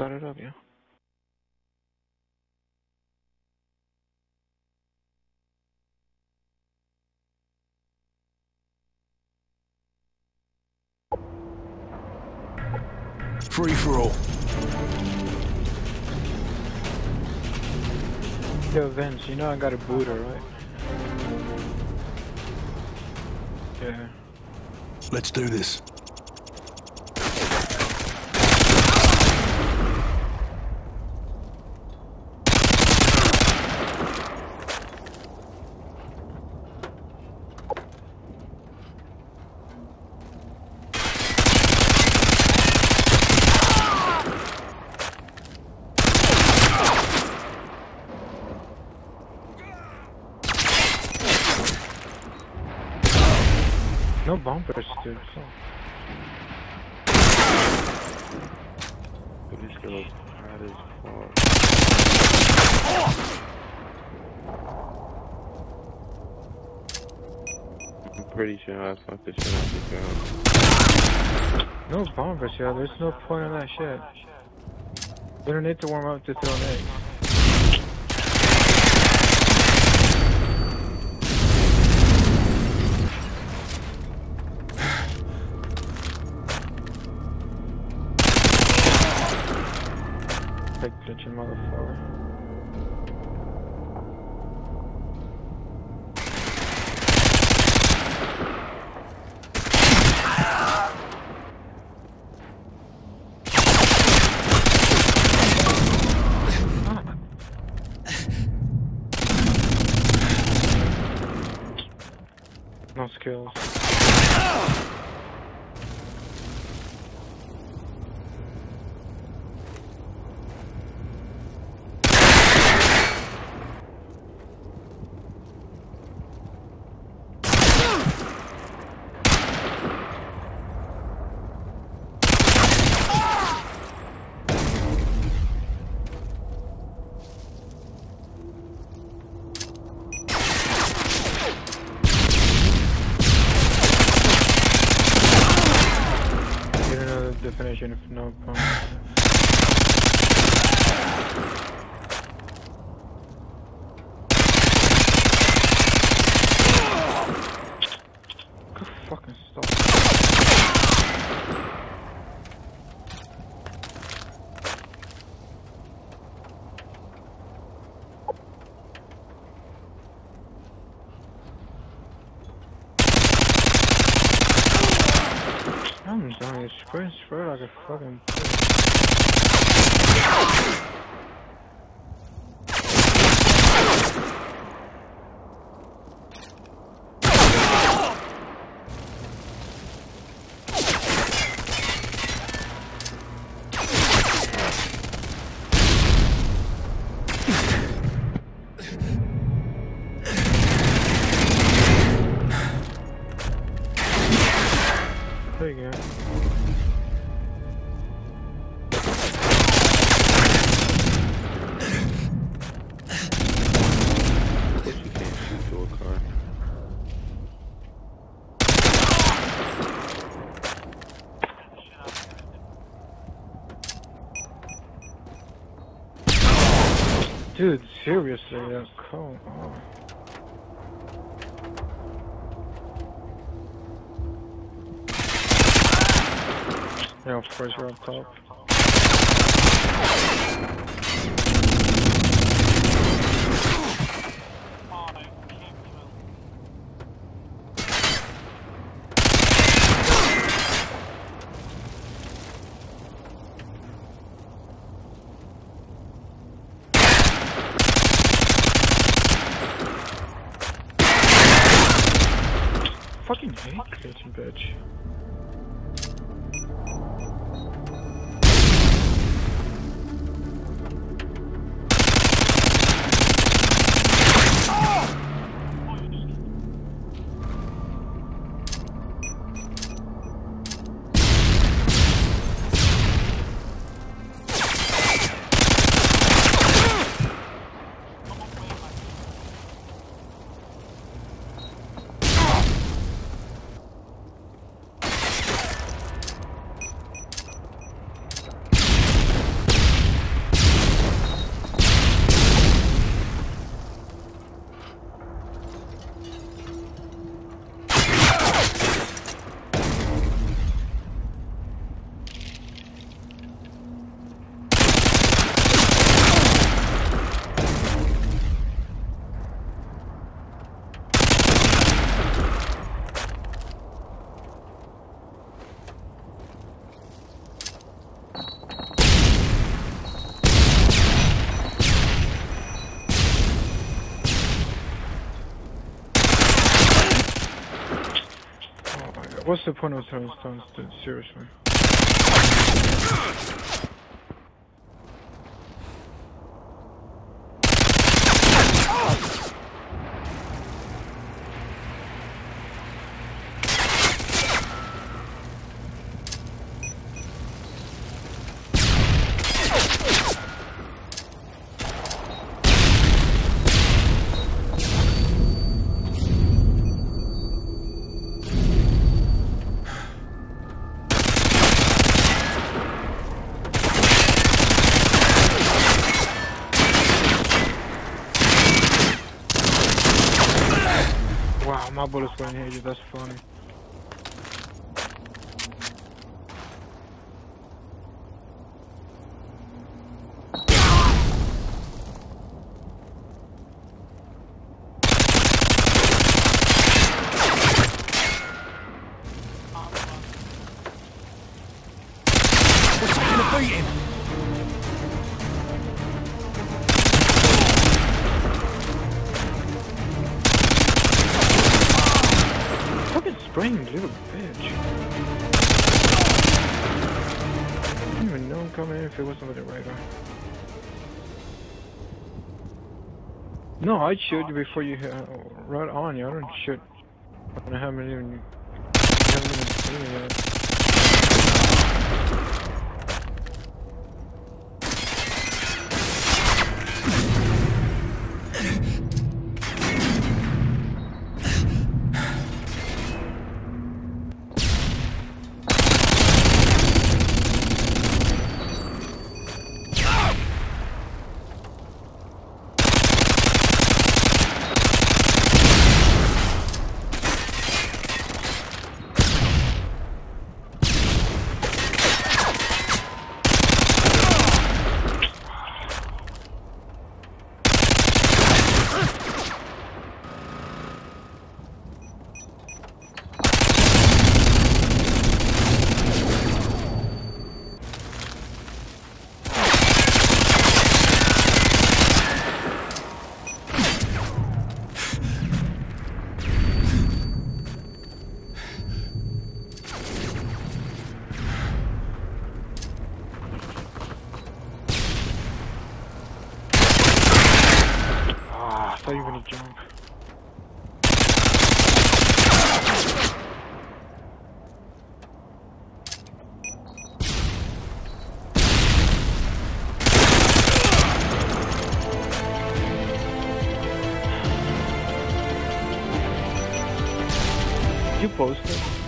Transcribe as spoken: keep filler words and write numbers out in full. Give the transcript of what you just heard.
start it up, yeah. Free for all. Yo, Vince, you know I got a booter, right? Yeah. Let's do this. No bumpers, dude. So. But this girl's hot as fuck. I'm pretty sure I fucked the shit out of this girl. No bumpers, yo. There's no point in that shit. You don't need to warm up to throw nades. Big bitchin' motherfucker. No skills. Definition of no pump. Go fucking stop. I'm done. You sprint sprint like a fucking bitch. There you go. Dude, seriously, yeah, come on. Yeah, of course we're up top. Fucking hate bitch, bitch. What's the point of throwing stones, dude? Seriously. Wow, my bullets went in here, that's funny. We're taking a beating. Fucking spring, little bitch. I didn't even know him coming in if it wasn't with the radar. No, I'd shoot you before you hit, uh, right on you. I don't shoot when I haven't even, haven't even seen it yet. I thought you were gonna jump. You posted?